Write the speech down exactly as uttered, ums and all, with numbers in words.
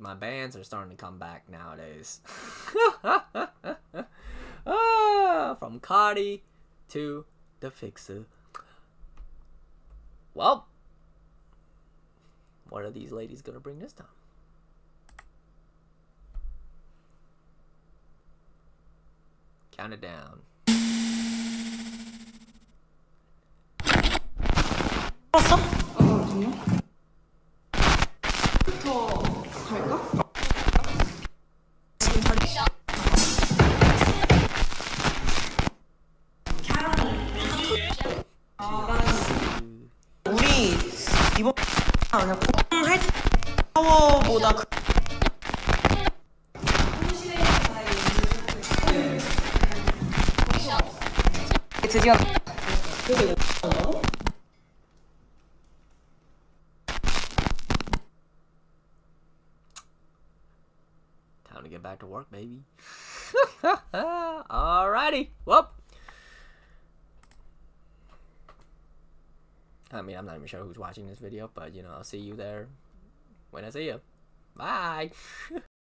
my bands are starting to come back nowadays. ah, from Cardi to the Fixer. Well, what are these ladies gonna bring this time? Count it down. 왔어? 어, 정말? 부터 갈까? 우리 이번 그냥 공할 파워보다 그 드디어 그래서 이거 한다고? Time to get back to work, baby. Alrighty. Well, I mean, I'm not even sure who's watching this video, but, you know, I'll see you there when I see you. Bye.